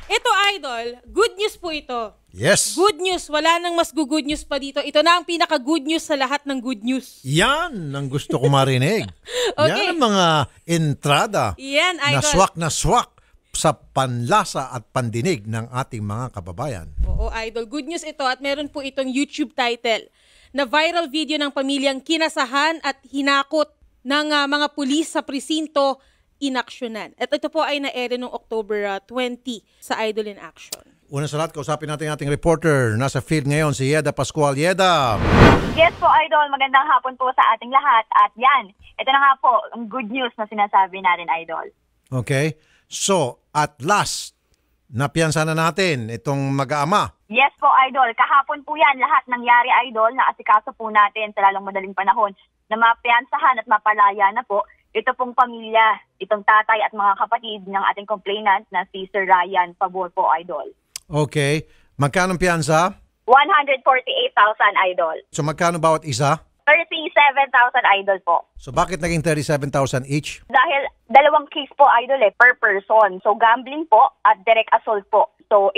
Ito, Idol, good news po ito. Yes. Good news. Wala nang mas good news pa dito. Ito na ang pinaka-good news sa lahat ng good news. Yan ang gusto ko marinig. Okay. Yan ang mga entrada Yan, Idol. na swak sa panlasa at pandinig ng ating mga kababayan. Oo, Idol. Good news ito at meron po itong YouTube title na viral video ng pamilyang kinasahan at hinakot ng mga pulis sa presinto inaksyonan. At ito po ay na-ere noong October 20 sa Idol in Action. Una sa lahat, kausapin natin ating reporter. Nasa field ngayon si Yeda Pascual. Yeda! Yes po, Idol. Magandang hapon po sa ating lahat. At yan, ito na nga po, ang good news na sinasabi natin, Idol. Okay. So, at last, napiyansa na natin itong mag-aama. Yes po, Idol. Kahapon po yan, lahat nangyari, Idol, na asikaso po natin sa lalong madaling panahon na mapiyansahan at mapalaya na po ito pong pamilya, itong tatay at mga kapatid ng ating complainant na si Sir Ryan Pabor po, Idol. Okay. Magkano piyansa? 148,000, Idol. So, magkano bawat isa? 37,000, Idol po. So, bakit naging 37,000 each? Dahil dalawang case po, Idol, per person. So, gambling po at direct assault po. So,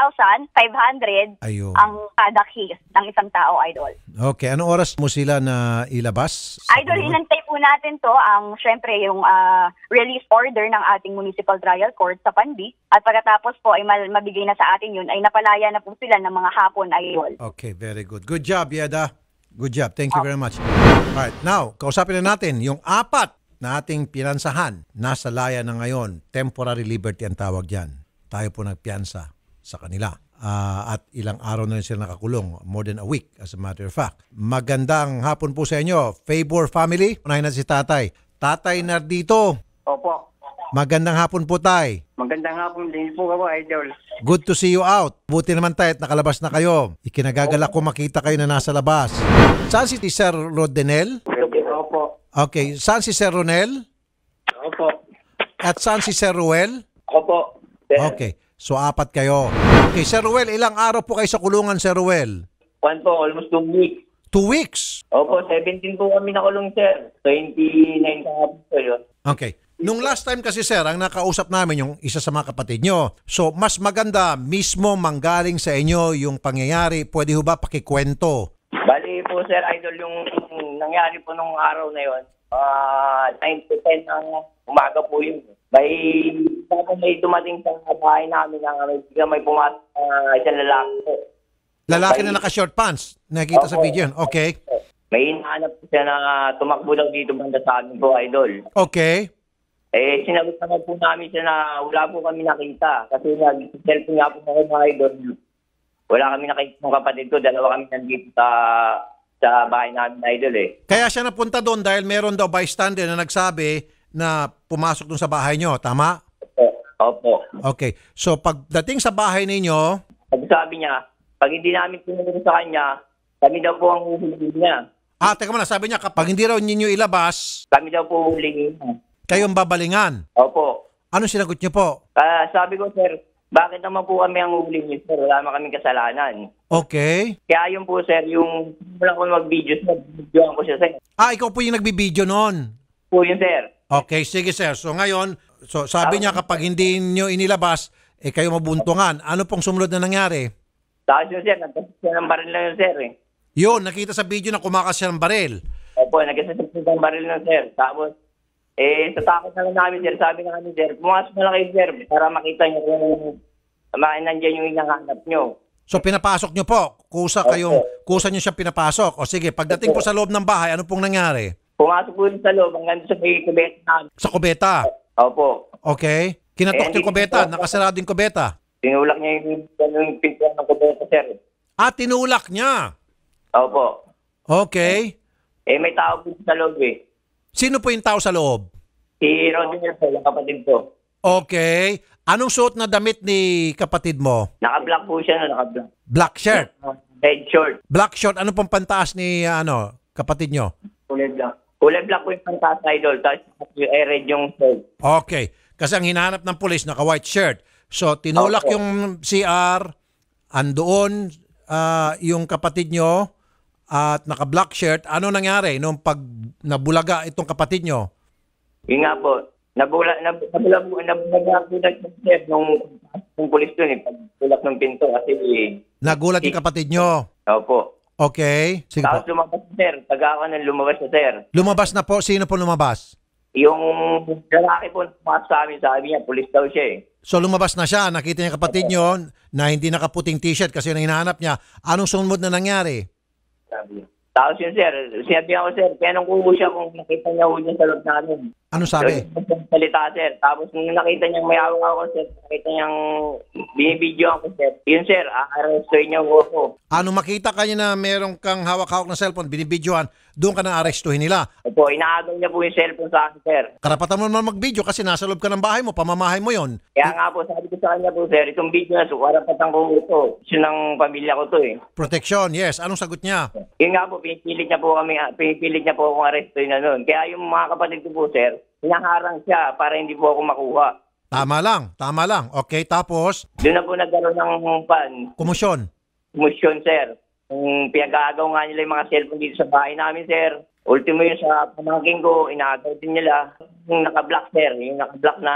18,500 Ayun. ang kada case ng isang tao, Idol. Okay. Anong oras mo sila na ilabas? Idol, hinantay po natin to ang, syempre, yung release order ng ating Municipal Trial Court sa Pandi. At pagkatapos po ay mabigay na sa atin yun, ay napalaya na po sila ng mga hapon, Idol. Okay, very good. Good job, Yeda. Good job. Thank you very much. Alright, now, kausapin na natin yung apat na ating pinansahan. Nasa laya na ngayon. Temporary liberty ang tawag dyan. Tayo po nagpiansa sa kanila. At ilang araw na rin sila nakakulong. More than a week, as a matter of fact. Magandang hapon po sa inyo. Favor family. Unahin na si tatay. Tatay Nardito. Opo. Magandang hapon po, tay. Magandang hapon din po ako, Idol. Good to see you out. Buti naman tayo at nakalabas na kayo. Ikinagagalak ko makita kayo na nasa labas. Saan si Sir Rodenel? Opo. Okay. Saan si Sir Ronel? Opo. At saan si Sir Ruel? Opo. Okay. So, apat kayo. Okay, Sir Ruel, ilang araw po kayo sa kulungan, Sir Ruel? One po, almost 2 weeks. 2 weeks. Opo, 17 po kami nakulong, sir. 29 kahapon po yun. Okay. Nung last time kasi, sir, ang nakausap namin yung isa sa mga kapatid nyo. So, mas maganda mismo manggaling sa inyo yung pangyayari. Pwede ho ba pakikwento? Bali po, sir, Idol, yung nangyari po nung araw na yun. 9 to 10 ng umaga po yun. May dumating sa bahay namin na may pumasok isang lalaki po. Lalaki na naka-short pants. Nakita sa video yun. Okay. May hinahanap po siya na tumakbo daw dito banda sa amin po, Idol. Okay. Eh, sinagot naman po namin siya na wala po kami nakita. Kasi nag-selfie nga po ako, mga Idol. Wala kami nakita ng kapatid ko. Dalawa kami nandito sa bahay namin, Idol eh. Kaya siya napunta doon dahil meron daw bystander na nagsabi na pumasok doon sa bahay nyo. Tama? Opo. Okay. So, pagdating sa bahay ninyo, Sabi niya, pag hindi namin tinulong sa kanya, kami daw po ang huhuligin niya. teka muna, sabi niya, kapag hindi raw ninyo ilabas, Kami daw po huhuligin niya. kayong babalingan. Opo. Ano sinagot niyo po? Sabi ko, sir, bakit naman po kami ang huhuligin, sir? Wala naman kaming kasalanan. Okay. Kaya yun po, sir, yung wala ko mag-video, videoan ko siya, sir. Ikaw po yung nagbibideo noon. Po yun, sir. Okay, sige sir. So ngayon, sabi niya kapag hindi niyo inilabas, kayo mabuntungan. Ano pong sumunod na nangyari? Tapos yun, sir, nagkasas siya ng baril na yun, sir, eh. Yun, nakita sa video na kumakas siya ng baril. Opo, nagkasas siya ng baril na, sir. Tapos, sa takot na lang namin, sir, sabi na kami, sir, pumasok na lang kayo, sir, para makita niyo kung nandiyan yung hinahanap niyo. So pinapasok niyo po. Kusa niyo siya pinapasok. O sige, pagdating po sa loob ng bahay, ano pong nangyari? Pumasok po yun sa loob, hanggang sa may kubeta namin. Sa kubeta? Opo. Okay. Kinatok yung kubeta, nakasarado yung kubeta. Tinulak niya yung pintuan ng kubeta, sir. Tinulak niya. Opo. Okay. May tao po sa loob, eh. Sino po yung tao sa loob? Si Rodney po, yung kapatid ko. Okay. Anong suot na damit ni kapatid mo? Naka-black po siya, naka-black. Black shirt. Red short. Black short. Ano pong pantaas ni kapatid nyo? Kulay black. Kulay black po yung pantas, Idol. Tapos red yung shirt. Okay. Kasi ang hinahanap ng pulis, naka-white shirt. So, tinulak Opo. yung CR, andoon yung kapatid nyo, at naka-black shirt. Ano nangyari nung pag nabulaga itong kapatid nyo? Yun nga po. Nabulag sir nung pulis doon pagtulak ng pinto kasi Nagulat yung kapatid nyo. opo. Okay. Sige Tapos po. lumabas sir, taga ako nang lumabas na sir. Lumabas na po. Sino po lumabas? Yung lalaki po pumasok sa amin, sabi niya, pulis daw siya eh. So lumabas na siya. Nakita niya kapatid nyo na hindi nakaputing t-shirt kasi yun ang hinahanap niya. Anong sumunod na nangyari? Sabi niya. Tapos yun sir, sinabi ako sir, kaya nung kuho siya kung nakita niya ho niya sa loob namin. Ano sabi? Salita sir. Tapos nung nakita niyang may awang ako sir, nakita niyang binibidyo ako sir. Yun sir, aarestoy niya ho ako. Ano makita kanya na meron kang hawak-hawak na cellphone, binibidyohan, doon ka na arestuhin nila. Opo, inaagaw niya po yung cellphone sa akin sir. Karapatan mo naman mag-video kasi nasa loob ka ng bahay mo, pamamahay mo yon. Kaya nga po, sabi ko sa kanya po sir, itong video na karapatan ko ito. Ito ng pamilya ko to eh. Protection, yes. Anong sagot niya? Yun nga po, pinipilit niya po akong arestoy na noon. Kaya yung mga kapatid ko po sir, hinaharang siya para hindi po ako makuha. Tama lang. Okay, tapos, Doon na po nagkaroon ng kumusyon. motion sir. Yung pinag-aagaw nga nila yung mga cellphone dito sa bahay namin sir. Ultimo yung sa pamangking ko, inaagaw din nila. Yung naka-block sir, yung naka-block na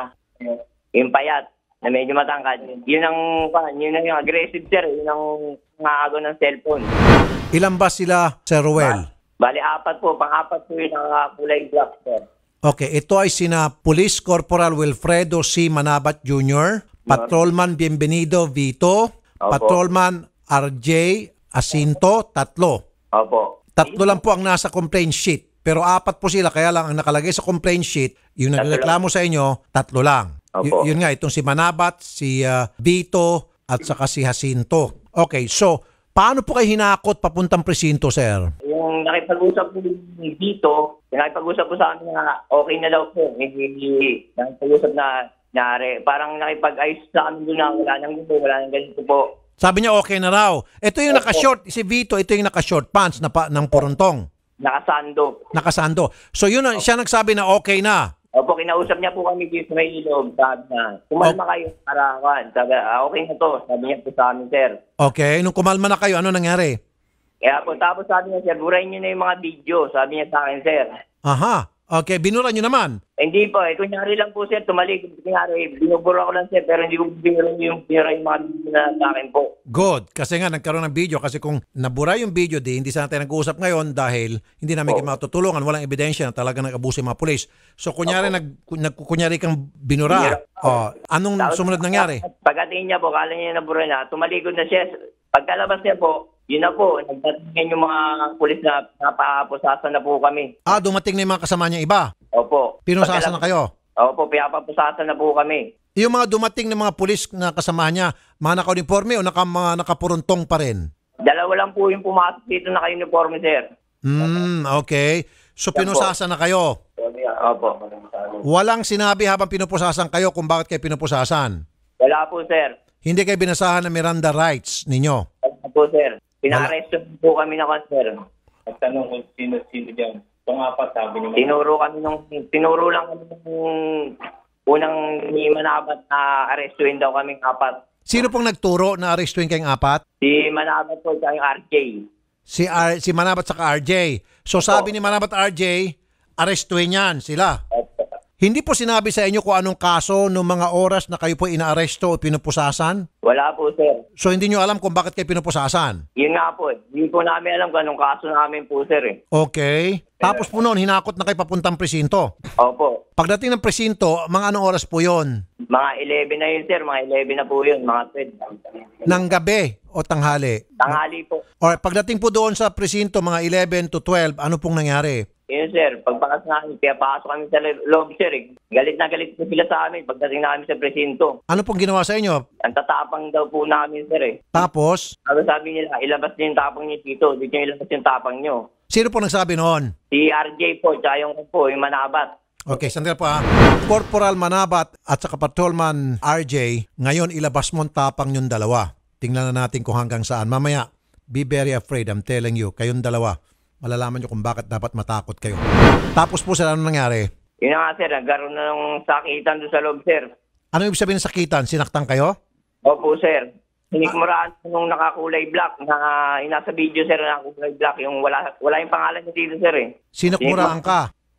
yung payat na medyo matangkad. Yun ang yung aggressive sir, yun ang nangaagaw ng cellphone. Ilan ba sila, Sir Ruel? Bali, pang-apat po yung nakakulay black sir. Okay, ito ay sina Police Corporal Wilfredo C. Manabat Jr., Patrolman Bienvenido Vito, Opo. Patrolman RJ Asinto, 3. Opo. 3 lang po ang nasa complaint sheet. Pero 4 po sila, kaya lang ang nakalagay sa complaint sheet, yung nagreklamo sa inyo, 3 lang. Opo. Yun nga, itong si Manabat, si Vito, at saka si Jacinto. Okay, so, paano po kayo hinakot papuntang presinto, sir? Yung nakipag-usap po dito, nakipag-usap po sa amin na okay na daw po. Hindi nakipag-usap na parang nakipag-ayos sa amin doon na wala nang ganito po. Sabi niya okay na raw. Ito yung naka-short, si Vito, ito yung naka-short pants ng puruntong. Nakasando. Nakasando. So yun, siya nagsabi na okay na. Opo, kinausap niya po kami dito sa may ilog. Sabi na, kumalma kayo para sabi, okay na to. Sabi niya po sa amin, sir. Okay, nung kumalma na kayo, ano nangyari? Kaya po, tapos sabi niya, sir, burahin niyo na yung mga video. Sabi niya sa akin, sir. Aha. Okay, binura nyo naman. Hindi po, kunyari lang po, sir, tumalig. Kunyari, binubura ko lang, sir, pero hindi ko binura yung mga video na sa akin po. Good. Kasi nga, nagkaroon ng video. Kasi kung nabura yung video, hindi sana tayo nag-uusap ngayon dahil hindi namin kayo matutulungan. Walang ebidensya na talaga nag-abuso yung mga pulis. So, kunyari, kunyari kang binura. Anong sumunod nangyari? Pagdating niya po, kala niya nabura na, tumalikod na siya. Pagkalabas niya po, yun na po, nagdating yung mga pulis na napapusasan na po kami. Dumating na yung mga kasama niya iba. Opo. Pinusasan na kayo? Opo, pinapapusasan na po kami. Yung mga dumating na mga pulis na kasama niya, mga naka-uniforme o mga nakapuruntong pa rin? Dalawa lang po yung pumasok dito na uniforme, sir. Okay. So pinusasan na kayo? Opo. Walang sinabi habang pinupusasan kayo kung bakit kayo pinupusasan? Wala po, sir. Hindi kayo binasahan ng Miranda rights ninyo? Wala po, sir. Pina-arresto po kami na sir. Nagtanong kung sino dyan. Pang-apat sabi niyo. Tinuro lang kami nung unang ni Manabat na arrestuin daw kaming 4. Sino pong nagturo na arestuin kayong 4? Si Manabat po at yung RJ. Si Manabat saka RJ. So sabi ni Manabat RJ, arestuin yan sila. Hindi po sinabi sa inyo kung anong kaso noong mga oras na kayo po inaaresto o pinupusasan? Wala po, sir. So hindi nyo alam kung bakit kayo pinupusasan? Yun nga po. Hindi po namin alam kung anong kaso namin po, sir. Okay. Tapos po noon, hinakot na kayo papuntang presinto. Opo. Pagdating ng presinto, mga anong oras po yon? Mga 11 na yun, sir. Mga 11 na po yun. Mga 12. Ng gabi o tanghali? Tanghali po. Or pagdating po doon sa presinto, mga 11 to 12, ano pong nangyari? Yun, sir. Pagpakas namin, kaya pasok kami sa loob, sir. Galit na galit po sila sa amin pagdating namin sa presinto. Ano pong ginawa sa inyo? Ang tatapang daw po namin, sir. Tapos, Sabi nila, ilabas niyo yung tapang niyo dito. Dito niyo ilabas yung tapang niyo. sino po nagsabi noon? Si RJ po, tsaka yung Manabat. Okay, sandali po ha. Corporal Manabat at saka Patrolman RJ, ngayon ilabas mo ang tapang yung dalawa. Tingnan na natin kung hanggang saan. Mamaya, be very afraid, I'm telling you, kayong dalawa. Malalaman nyo kung bakit dapat matakot kayo. Tapos po sir, ano nangyari? Yun na nga, sir. Nagkaroon na ng sakitan doon sa loob, sir. Ano ibig sabihin ng sakitan? Sinaktan kayo? Opo, sir. Hinikmuraan nung nakakulay black na nasa video, sir, nakakulay black. Yung wala yung pangalan niya dito, sir, eh. Sinakmuraan ka?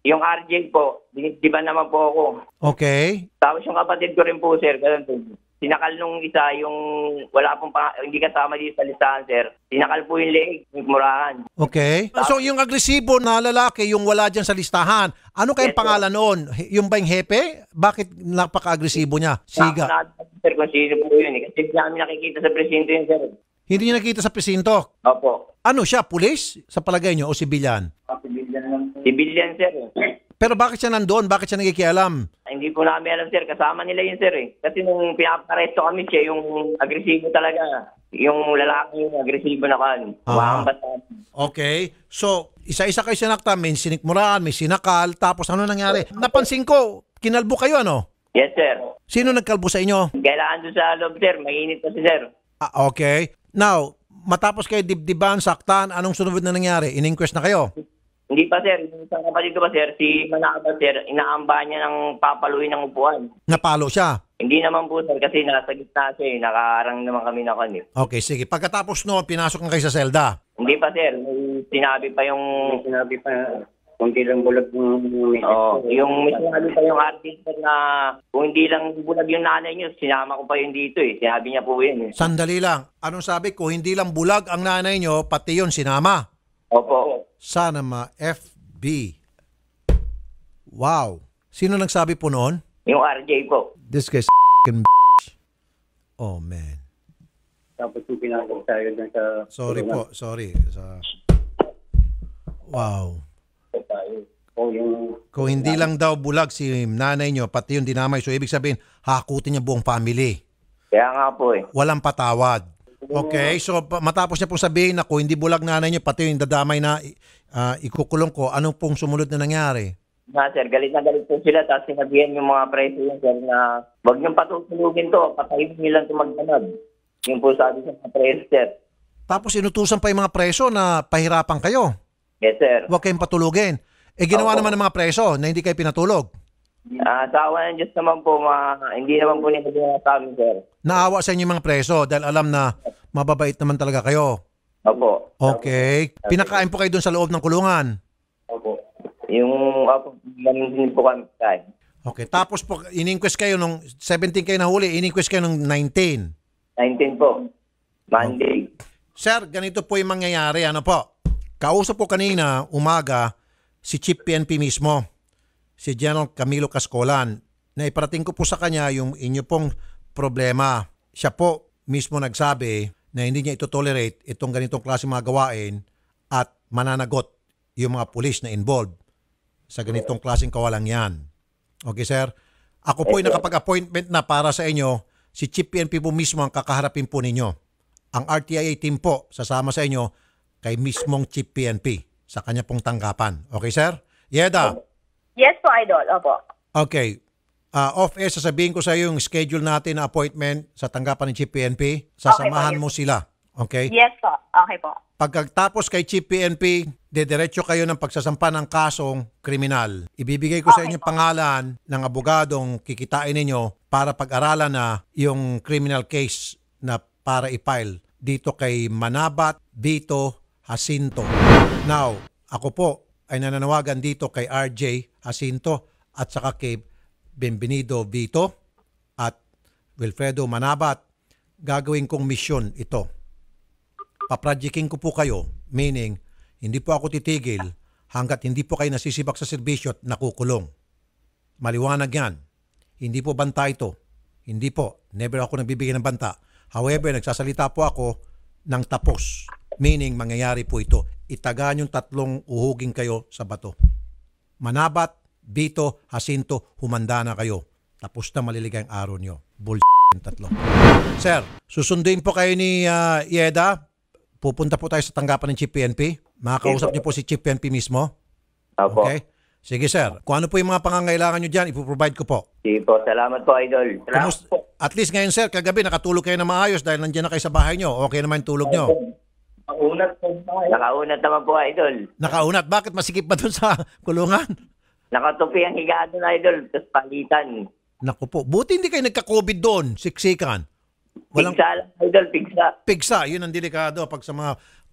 Yung RJ po, di ba naman po ako. Okay. Tapos yung kapatid ko rin po, sir, ganun po. Sinakal nung isa, yung wala pong hindi kasama dito sa listahan, sir. Sinakal po yung leeg, yung murahan. Okay. So yung agresibo na lalaki, yung wala dyan sa listahan, ano kayong Yes, sir. pangalan noon? Yung ba yung hepe? Bakit napaka-agresibo niya? Siga. Sir, kung sino po yun eh. Kasi hindi namin nakikita sa presinto yun, sir. Hindi niya nakita sa presinto. Opo. Ano siya? Pulis? Sa palagay niyo o sibilyan? Civilian, sir. Pero bakit siya nandoon? Bakit siya nakikialam? Hindi po namin alam, sir. Kasama nila yun, sir eh. Kasi nung pinaparesto kami siya, yung agresibo talaga. Yung lalaki yung agresibo na kan. Okay. So, isa-isa kayo sinakta. May sinikmuraan, may sinakal. Tapos ano nangyari? Napansin ko, kinalbo kayo ano? Yes, sir. Sino nagkalbo sa inyo? Kailangan doon sa loob, sir. Mainit kasi, sir. Okay. Now, matapos kayo dibdiban, saktan, anong sunod na nangyari? In-inquest na kayo? Hindi pa, sir. Yung isang kapatid ko pa, sir, si Manaba, sir, inaamba niya ng papaluin ng upuan. Napalo siya? Hindi naman po, sir, kasi nasa gitna siya eh. Nakaharang naman kami na kanil. Okay, sige. Pagkatapos no, pinasok na kayo sa selda. Hindi pa, sir. May sinabi pa yung... Sinabi pa, kunti lang bulag yung yung sinabi pa yung artist sir, na kung hindi lang bulag yung nanay niyo, sinama ko pa yun dito eh. Sinabi niya po yun eh. Sandali lang. Anong sabi ko? Hindi lang bulag ang nanay nyo, pati yun sinama. Opo. Sana ma-FB. Wow. Sino nagsabi po noon? Yung RJ po. This guy's Oh, man. Tapos yung pinagod tayo dun sa... Sorry po. Sorry. Wow. O yung... Kung hindi lang daw bulag si nanay nyo, pati yung dinamay. So, ibig sabihin, hakutin niya buong family. Kaya nga po eh. Walang patawad. Okay, so matapos niya pong sabihin na kung hindi bulag nanay niyo, pati yung dadamay na ikukulong ko, anong pong sumunod na nangyari? Na sir, galit na galit po sila. Tapos sinabihan yung mga preso yun, sir, na wag niyong patutulugin to. Patayin niyo lang ito magdanag. Yung po sabi sa mga preso, sir. Tapos inutusan pa yung mga preso na pahirapan kayo. Yes, sir. Huwag kayong patulugin. Ginawa Opo. naman ng mga preso na hindi kayo pinatulog. Sa awa ng Diyos naman po, hindi naman po nila ginawa sa amin, sir. Naawa sa inyo yung mga preso dahil alam na mababait naman talaga kayo. Opo. Okay. Pinakain po kayo doon sa loob ng kulungan. Opo. Yung, opo, ganun din po kami kain. Okay. Tapos po, in-inquest kayo nung 17 kayo nahuli, in-inquest kayo nung 19. 19 po. Monday. Sir, ganito po yung mangyayari. Ano po? Kausap ko kanina, umaga, si Chief PNP mismo, si General Camilo Cascolan, na iparating ko po sa kanya yung inyo pong problema. Siya po mismo nagsabi na hindi niya ito-tolerate itong ganitong klase mga gawain at mananagot yung mga pulis na involved sa ganitong klaseng kawalang yan. Okay, sir? Ako po ay nakapag-appointment na para sa inyo. Si Chief PNP po mismo ang kakaharapin po ninyo. Ang RTIA team po sasama sa inyo kay mismong Chief PNP sa kanya pong tanggapan. Okay, sir? Yeda. Yes po, Idol. Opo. Okay. Off-air, sasabihin ko sa iyo yung schedule natin na appointment sa tanggapan ng Chief PNP. Sasamahan Okay po, mo sila. Okay? Yes po. Okay po. Pagkatapos kay Chief PNP, dediretso kayo ng pagsasampa ng kasong kriminal. Ibibigay ko sa inyo pangalan ng abogadong kikitain ninyo para pag-aralan na yung criminal case na para i-file dito kay Manabat Vito Jacinto. Now, ako po ay nananawagan dito kay RJ Jacinto at saka kay Bienvenido Vito at Wilfredo Manabat. Gagawin kong misyon ito. Paprojecting ko po kayo, meaning hindi po ako titigil hanggat hindi po kayo nasisibak sa serbisyo at nakukulong. Maliwanag yan. Hindi po banta ito. Hindi po. Never ako nagbibigay ng banta. However, nagsasalita po ako ng tapos. Meaning, mangyayari po ito. Itagaan yung 3 uhugin kayo sa bato. Manabat, Vito, Jacinto, humanda na kayo. Tapos na maliligay ang araw nyo. Bullshit yung 3. Sir, susunduin po kayo ni Yeda. Pupunta po tayo sa tanggapan ng Chief PNP. Makakausap niyo po si Chief PNP mismo. Opo. Okay? Sige, sir. Kung ano po yung mga pangangailangan nyo dyan, ipoprovide ko po. Sige po. Salamat po, Idol. Salamat po. At least ngayon, sir, kagabi nakatulog kayo na maayos dahil nandiyan na kayo sa bahay nyo. Okay naman yung tulog nyo. Nakaunat po. Nakaunat naman po, Idol. Nakaunat. Bakit masikip ba dun sa kulungan? Nakatupi ang higaan doon, Idol. Tapos palitan. Naku po. Buti hindi kayo nagka-COVID doon. Siksikan. Walang Pigsa lang, Idol. Pigsa. pigsa. Yun ang delikado pag sa mga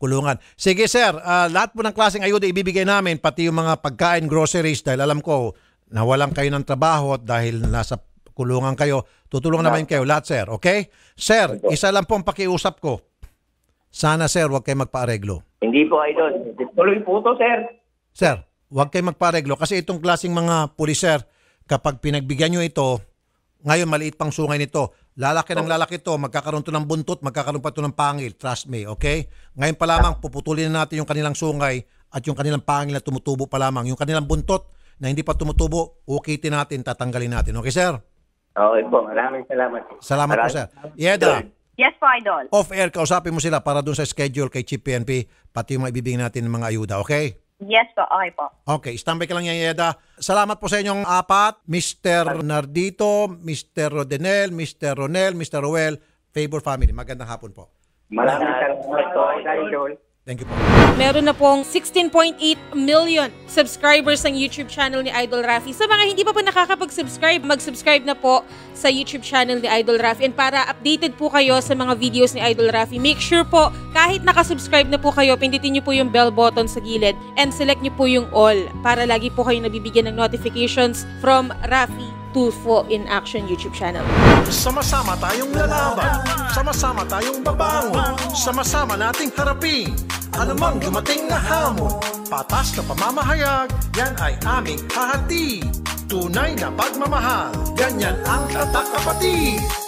kulungan. Sige sir, lahat po ng klaseng ayuda ibibigay namin, pati yung mga pagkain, groceries, dahil alam ko nawalan kayo ng trabaho at dahil nasa kulungan kayo, tutulungan naman kayo lahat sir, okay? Sir, isa lang po ang pakiusap ko. Sana sir, huwag kayo magpaareglo. Hindi po, Idol. Tuloy po to, sir. Sir, huwag kayo magpaareglo kasi itong klaseng mga pulis sir, kapag pinagbigyan nyo ito, ngayon maliit pang sungay nito, lalaki ng lalaki to, magkakaroon to ng buntot, magkakaroon pa to ng pangil, trust me, okay? Ngayon pa lamang, puputulin na natin yung kanilang sungay at yung kanilang pangil na tumutubo pa lamang. Yung kanilang buntot na hindi pa tumutubo, ukitin natin, tatanggalin natin. Okay sir? Okay po, maraming salamat. Salamat po sir. Yeda, Yes po, Idol. off-air, kausapin mo sila para dun sa schedule kay Chief PNP, pati yung maibibigyan natin ng mga ayuda, okay? Yes po, okay po. Okay, standby ka lang yan, Yeda. Salamat po sa inyong apat, Mr. Nardito, Mr. Rodenel, Mr. Ronel, Mr. Roel, Favor Family. Magandang hapon po. Maraming salamat po, Idol. Thank you po. Meron na pong 16.8 million subscribers ang YouTube channel ni Idol Rafi. Sa mga hindi pa po nakakapag-subscribe, mag-subscribe na po sa YouTube channel ni Idol Rafi. And para updated po kayo sa mga videos ni Idol Rafi, make sure po, kahit nakasubscribe na po kayo, pindutin nyo po yung bell button sa gilid and select nyo po yung all para lagi po kayo nabibigyan ng notifications from Rafi Tulfo in Action YouTube channel. Sama-sama tayong lalaban, sama-sama tayong babangon, sama-sama nating harapin anumang dumating na hamon. Patas na pamamahayag, yan ay aming hahati. Tunay na pagmamahal, ganyan ang tatak kapatid.